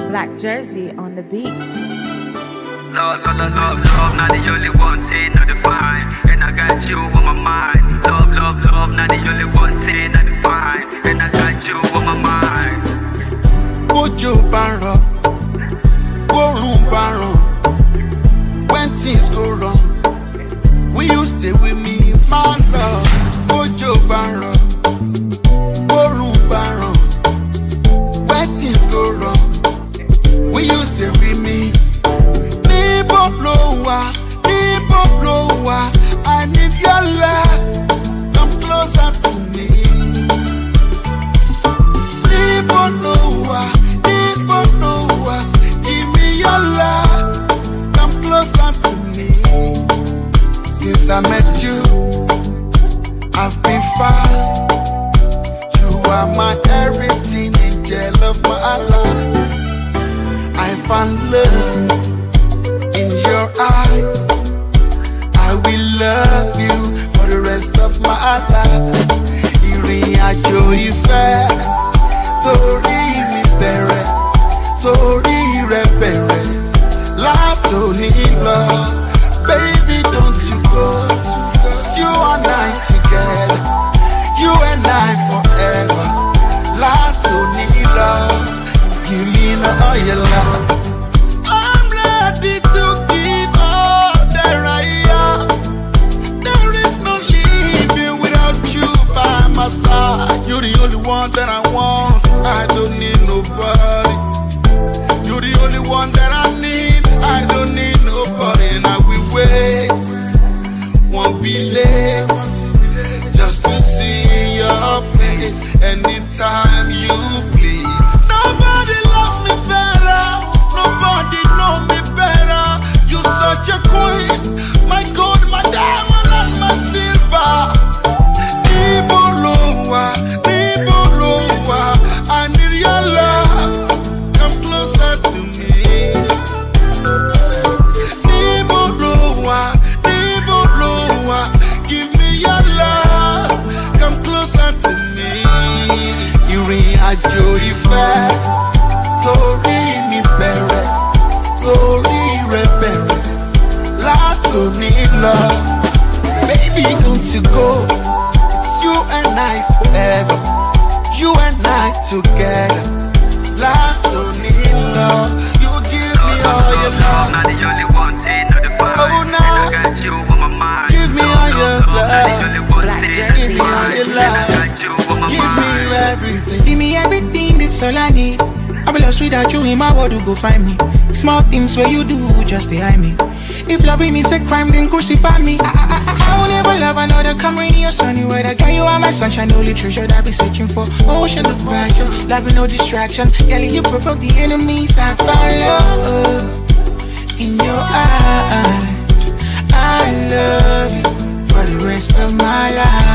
Black Jersey on the beat. Love, not the only one thing, not the fine. And I got you on my mind. Love, not the only one thing, not the fine. And I got you on my mind. Ojo Baro, Borun Baro. When things go wrong, will you stay with me, my love? Ojo Baro, Borun Baro. When things go wrong, will you stay with me? I need your love. Come closer to me. Give me your love. Come closer to me. Since I met you, I've been far. You are my everything, angel of my life. I found love in your eyes. I will love you for the rest of my life. Ìrìn àjò ìfẹ́ torí mi bẹ̀rẹ̀, torí rẹ bẹ̀rẹ̀ látòní lọ. Baby, don't you go, 'cause you and I together, you and I forever. Látòní lọ, give me all your love. I'm ready to give all that I am. There is no living without you by my side. You're the only one that I want. I don't need nobody. You're the only one that I need. I don't need nobody. And I will wait, won't be late, just to see your face anytime you please. Nobody love me better. Nobody know me better. You're such a queen, my gold, my diamond, and my silver. Ibolowa, I need your love. Come closer to me. Ibolowa, give me your love. Come closer to me. Ìrìn àjò ìfẹ́ torí mi bẹ̀rẹ̀, torí rẹ bẹ̀rẹ̀ látòní lọ. Baby, don't you go, it's you and I forever, you and I together. Látòní lọ, you give me all your love. Not the only one thing, not the fine. Oh, nah. And I got you on my mind. Give me all your love. Black Give Jersey me all your love. Give me everything. Give me everything, this all I need. I be lost without you in my world, you go find me. Small things where you do, just behind me. If loving is a crime, then crucify me. I will never love another. Come rainy or sunny weather. Girl, you are my sunshine, only treasure that I be searching for. Ocean of passion, loving no distraction. Girl, you provoke the enemies. I found love in your eyes. I love you for the rest of my life.